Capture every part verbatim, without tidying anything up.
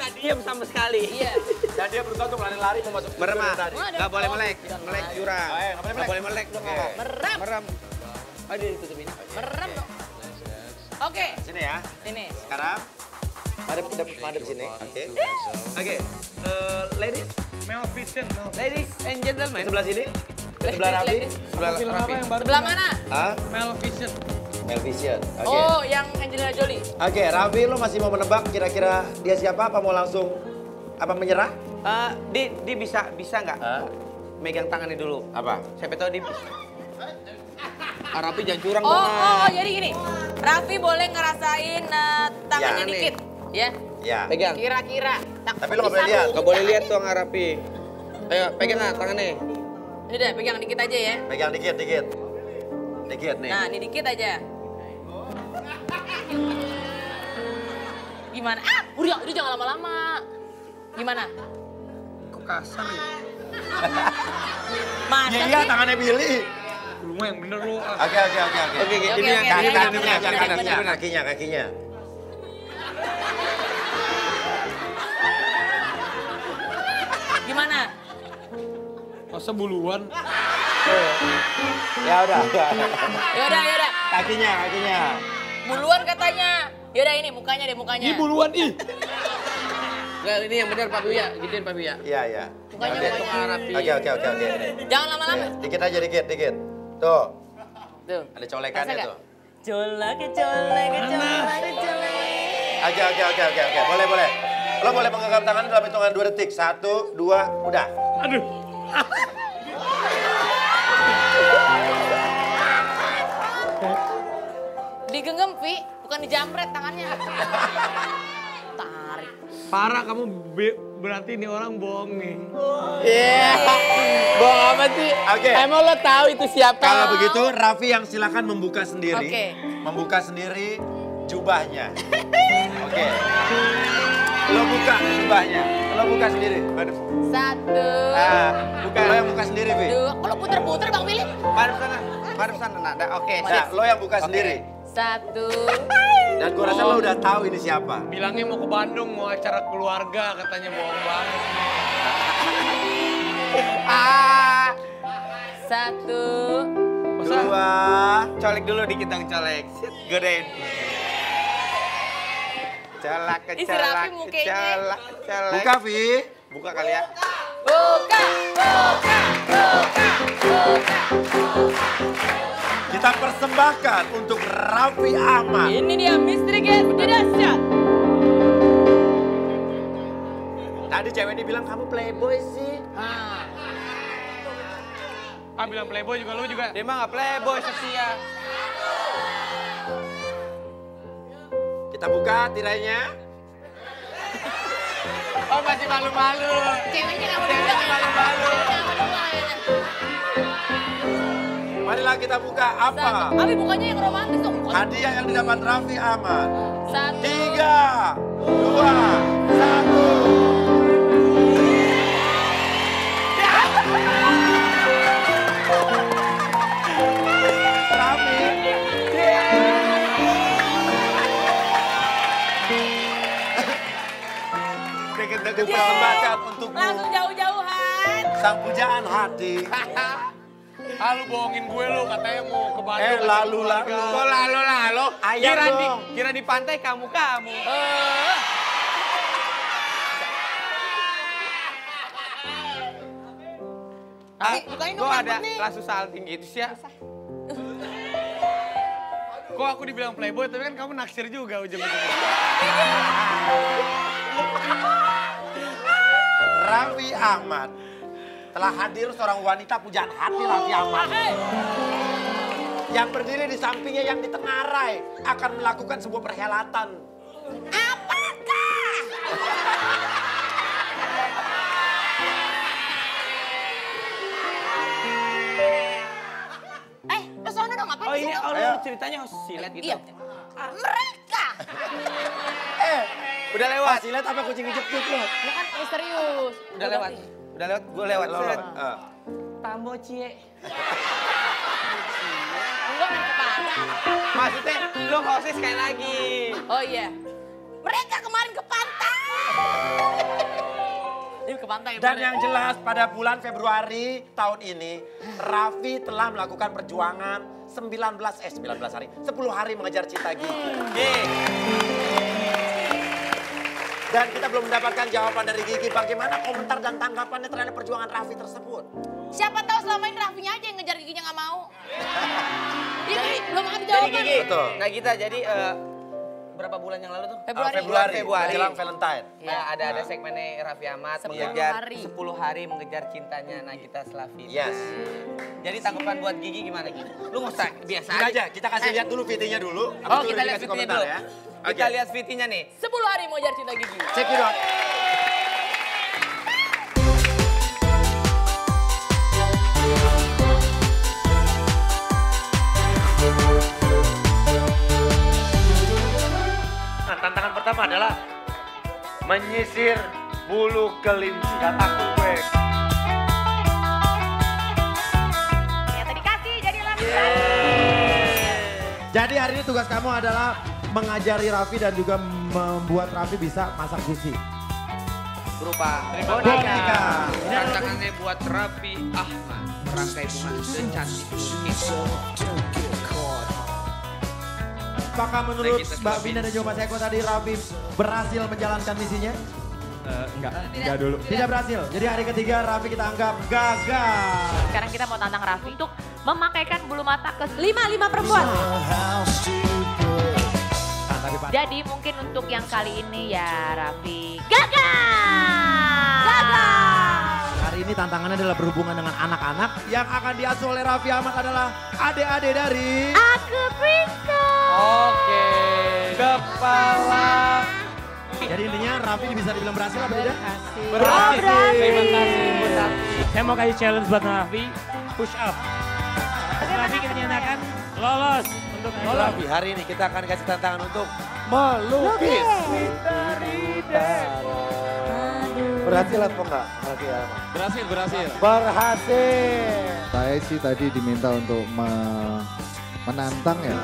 nggak diem sama sekali. Iya. Dan dia berusaha untuk lari-lari mau masuk. Merem, tadi. nggak boleh melek. Melek curang. Oh, iya, nggak boleh Nggak boleh melek. melek dong. Oke. Merem. Merem. Oh, dia ditutupin. Merem dong. Oke. Sini ya. Ini. Sekarang madep madep madep sini. Oke. Oke. Eh, ladies, Maleficent. Ladies and gentlemen. sebelah sini. Ladies, Sebelah Raffi. ladies. Sebelah Film apa Raffi. yang baru? Sebelah mana? Ah, Maleficent. Melvision. Oke. Oh, yang Angelina Jolie. Oke, Raffi lo masih mau menebak kira-kira dia siapa apa mau langsung apa menyerah? Eh, di, di bisa bisa nggak Hah? megang tangannya dulu? Apa? Siapa tahu di. Ah, Raffi jangan curang Oh, dong. oh, oh, jadi gini. Raffi boleh ngerasain eh, tangannya Ya, nih. dikit, ya. Ya. Pegang. Kira-kira. Tak- Tapi lo nggak boleh bisa lihat. bu. Nggak boleh lihat tuh nggak Raffi. Ayo pegang nggak tangannya. Ini deh, pegang dikit aja ya. Pegang dikit, dikit. Dikit nih. Nah, ini dikit aja. Gimana? Ah, udah, udah jangan lama-lama. Gimana? Kok kasar ya? Masa Iya, iya, sih? tangannya Billy. Lu mah yang bener lu. ah. Oke, oke, oke, oke. Oke, oke. Oke, Ini yang oke, kaki oke, kanan, oke, ini oke, yang oke, kaki oke, kanan, benar. benar. Kakinya, kakinya. Gimana? Masa buluan? Ya udah. Yaudah, yaudah. Kakinya, kakinya. Buluan katanya. Yaudah ini mukanya deh, mukanya. Ih buluan ih. Nggak, ini yang benar Pak Buya, gituin Pak Buya. Iya, iya. Mukanya, Oke. mukanya. Raffi. Oke, oke, oke, oke. Jangan lama-lama. Dikit aja, dikit, dikit. Tuh, Tuh. ada colekannya Rasa nggak? tuh. Colek, colek, colek, colek. Oke, oke, oke, oke, oke. Boleh, boleh. Lo boleh menggenggam tangan dalam hitungan dua detik. Satu, dua, udah. Aduh. Digenggam, Vi. Bukan dijamret tangannya. Tarik. Parah kamu be- berarti ini orang bohong nih. Iya. Bohong amat sih. Oke. Emang lo tahu itu siapa? Kalau begitu, Raffi yang silakan membuka sendiri. Oke. Membuka sendiri jubahnya. Oke. Lo buka jubahnya. Lo buka sendiri. Madep. Satu. Ah, buka. Lo yang buka sendiri, Vi. Dua. Kalau puter-puter, Bang Billy. Madep sana. Madep sana. Nah, dah, oke. Nah, lo yang buka sendiri. Satu. Dan gue rasa lo udah tahu ini siapa. Bilangnya mau ke Bandung, mau acara keluarga, katanya bohong banget. Ah. Satu. Dua. Colek dulu dikit dong, colek. Set, godain. Colak, Ih, si kecolak, Raffi mukanya. kecolak, kecolak. Buka, Vi. Buka kali ya. Buka, buka, buka, buka. Kita persembahkan untuk Raffi Ahmad. Ini dia misteri guys, dahsyat. Tadi cewek ini bilang kamu playboy sih. Ah. Ah bilang playboy juga lu juga. Dia mah nggak playboy, setia. Kita buka tirainya. Oh, masih malu-malu. Ceweknya nggak mau Ceweknya dibuka. malu-malu. Ceweknya nggak mau dibuka kayaknya. Marilah kita buka Satu. apa? Abi bukanya yang romantis dong. Hadiah yang didapat Raffi Ahmad. Satu. Tiga, dua, satu. Raffi. Kita dipersembahkan untukmu Langsung jauh-jauhan. sang pujaan hati. Ah lu bohongin gue lu, katanya mau ke Bandung. Eh, acara lalu, keluarga. lalu. Kok lalu lalu? Ayam Kira di dong. kira di pantai kamu kamu. Eh. Ah, bukain dong, kok ada rambut nih. langsung salting gitu sih ya? Kok aku dibilang playboy, tapi kan kamu naksir juga ujung-ujungnya. Raffi Ahmad telah hadir seorang wanita pujaan hati Raffi Ahmad. Yang berdiri di sampingnya yang ditengarai akan melakukan sebuah perhelatan. Apakah? Eh, ke sana dong, ngapain Oh di ini situ? oh, Ayo. ceritanya harus silet gitu. Iya. Mereka. Eh, Udah lewat. Masih lihat apa kucing kejepit lo? Ini kan misterius. Udah lewat. Udah lewat, gue lewat. Lo, lo, Set. eh. Tambo cie. Enggak main kepala. Maksudnya lo hostnya sekali lagi. Oh iya. Mereka kemarin ke pantai. Ini ke pantai. Dan yang jelas pada bulan Februari tahun ini, Raffi telah melakukan perjuangan sembilan belas, eh sembilan belas hari, sepuluh hari mengejar cinta Gigi. Dan kita belum mendapatkan jawaban dari Gigi bagaimana komentar dan tanggapannya terhadap perjuangan Raffi tersebut. Siapa tahu selama ini Raffinya aja yang ngejar Giginya nggak mau. Iya, belum ada Jadi jawaban. Gigi, Betul. nah kita jadi eh, berapa bulan yang lalu tuh? Februari. Uh, Februari, Februari. menjelang Valentine. Nah, ada ada segmennya Raffi Ahmad Sepuluh mengejar hari. sepuluh hari mengejar cintanya Nagita Slavina. Yes. Jadi tanggapan buat Gigi gimana Gigi? Lu nggak usah biasa Gini aja. aja, kita kasih lihat dulu V T-nya dulu. Oh, Habis itu kita udah lihat dikasih V T-nya komentar dulu. ya. Kita Oke. lihat V T-nya nih. sepuluh hari mau ngejar cinta Gigi. Check it out. Nah, tantangan pertama adalah menyisir bulu kelinci. Kataku gue. Ternyata dikasih jadi langsung. Jadi hari ini tugas kamu adalah mengajari Raffi dan juga membuat Raffi bisa masak sushi. Berupa Boneka. Rancangannya buat Raffi Ahmad. Merangkai bunga secantik itu. Apakah menurut Nagita Mbak Slavina. Vina dan juga Mas Eko tadi Raffi berhasil menjalankan misinya? Uh, enggak, enggak dulu. Tidak berhasil. Jadi hari ketiga Raffi kita anggap gagal. Sekarang kita mau tantang Raffi untuk memakaikan bulu mata ke lima lima perempuan. Nah, tapi Pak. Jadi mungkin untuk yang kali ini ya Raffi gagal. Gagal. Hari ini tantangannya adalah berhubungan dengan anak-anak. Yang akan diasuh oleh Raffi Ahmad adalah adik-adik dari... Aku Prisco. Oke. Kepala. Jadi intinya Raffi bisa dibilang berhasil apa tidak? Berhasil. Terima kasih buat Raffi. Saya mau kasih challenge buat Raffi, push up. Raffi kita nyatakan lolos untuk Raffi, hari ini kita akan kasih tantangan untuk melukis. Berhasil atau enggak? Raffi Ahmad? berhasil, berhasil. Berhasil. Saya sih tadi diminta untuk me- menantang ya.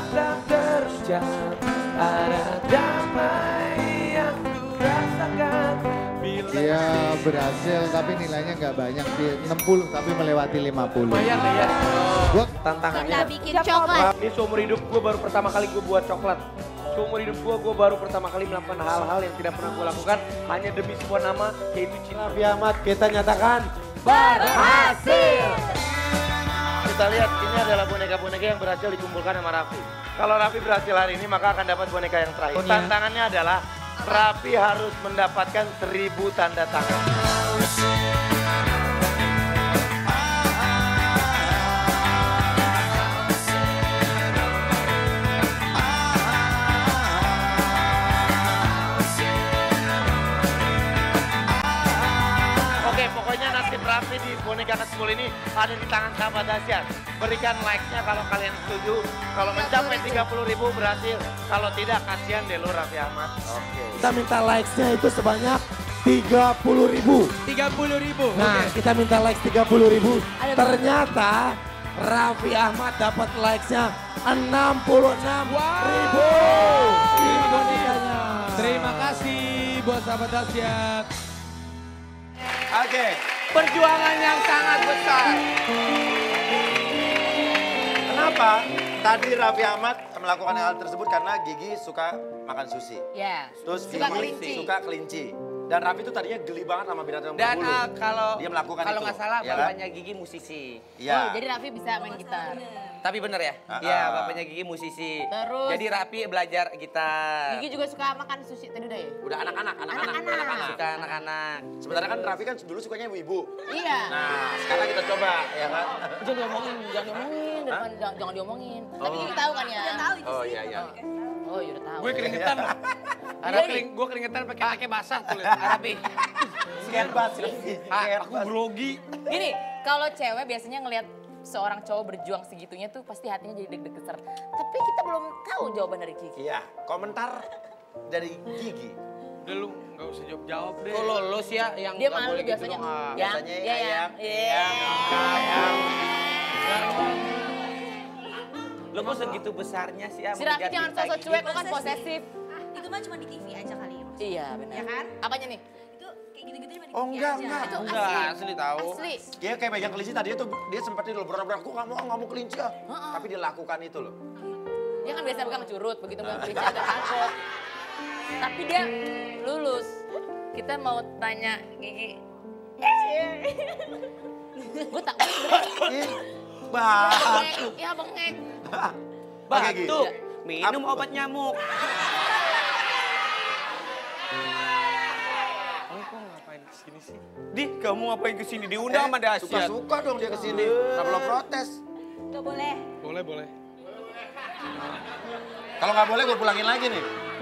Dia berhasil tapi nilainya nggak banyak sih, enam puluh tapi melewati lima puluh. Lumayan lah ya. Gua Kita tantangannya. bikin coklat. Ini seumur hidup gue baru pertama kali gue buat coklat. Seumur hidup gue, gue baru pertama kali melakukan hal-hal yang tidak pernah gue lakukan. Hanya demi sebuah nama, yaitu cinta. Raffi Ahmad kita nyatakan Berhasil. kita lihat ini adalah boneka-boneka yang berhasil dikumpulkan sama Raffi. Kalau Raffi berhasil hari ini maka akan dapat boneka yang terakhir. Tantangannya adalah Raffi harus mendapatkan seribu tanda tangan. Oke, pokoknya nasib Raffi di boneka Kesmul ini ada di tangan sahabat dahsyat. Berikan like-nya kalau kalian setuju. Kalau mencapai tiga puluh ribu berhasil. Kalau tidak, kasihan deh lo Raffi Ahmad. Oke. Kita minta likes-nya itu sebanyak tiga puluh ribu. tiga puluh ribu. Nah, kita minta likes tiga puluh ribu. Ternyata Raffi Ahmad dapat likes-nya enam puluh enam ribu. Ini bonekanya. Terima kasih buat sahabat dahsyat. Oke. Perjuangan yang sangat besar. Kenapa tadi Raffi Ahmad melakukan hal tersebut karena Gigi suka makan sushi. Ya. Terus Suka Gigi kelinci. suka kelinci. Dan Raffi itu tadinya geli banget sama binatang Dan berbulu. uh, kalau Dia melakukan kalau itu, nggak salah ya kan? bapaknya Gigi musisi. Iya. Oh, jadi Raffi bisa main gitar. Tapi bener ya? Ah, Iya, ah. bapaknya Gigi musisi. Terus? Jadi Raffi belajar gitar. Gigi juga suka makan sushi tadi udah ya? Udah anak-anak, anak-anak, Anak-anak. anak-anak. Suka anak-anak. Sementara kan Raffi kan dulu sukanya ibu-ibu. Iya. Nah, sekarang kita coba ya kan. Jangan diomongin, jangan diomongin, daripada jangan, jangan diomongin. Tapi Gigi tahu kan ya? Oh iya iya. Oh iya udah tahu. Gue keringetan. Ada kering, gue keringetan pakai pakai basah tuh lihat. Raffi. Sekian banget Raffi. Ah, aku grogi. Gini, kalau cewek biasanya ngelihat seorang cowok berjuang segitunya tuh pasti hatinya jadi deg-deger. Tapi kita belum tahu jawaban dari Gigi. Iya, komentar dari Gigi. Udah lu nggak usah jawab-jawab deh. Kok lolos ya yang Dia nggak malu boleh gitu biasanya. dong, ah. Ya, Biasanya ya, ya. ayam, Iya. Lo kok segitu besarnya sih ya Si Raffi mengejar jangan cinta sosok Gigi? cuek, lu kan posesif. gitu mah cuma di T V aja kali ya. Iya benar. Ya kan? Apanya nih? Itu kayak gitu-gitu cuma di Oh, T V enggak, aja. enggak. Itu Enggak, asli. asli tahu. Asli. Dia kayak megang kelinci tadi tuh dia sempat itu loh berak-berak aku nggak mau nggak mau kelinci ah. Heeh. Tapi dia lakukan itu loh. Dia kan biasa pegang curut, begitu pegang kelinci agak takut. Tapi dia lulus. Kita mau tanya Gigi. Gue takut sebenarnya. Ih, batuk. Bengek, ya bengek. Pakai Gi. Batuk, minum obat nyamuk. Kamu kok ngapain kesini sih? Di, kamu ngapain kesini? Diundang sama Dasyat. Suka-suka dong dia kesini. Kenapa lo protes? Gak boleh. Boleh, boleh. Kalau nggak boleh gue pulangin lagi nih.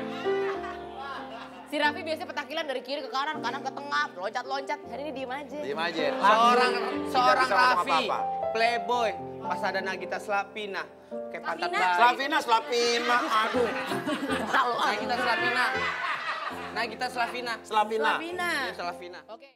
Si Raffi biasanya petakilan dari kiri ke kanan, kanan ke tengah, loncat-loncat. Hari ini diem aja. Diem aja. Seorang seorang bisa ngomong Raffi, apa-apa. playboy, pas ada Nagita Slavina, kayak pantat Slavina? bayi. Slavina, Slavina, aduh. Nagita Slavina, Nagita Slavina, Slavina. Slavina. Oke.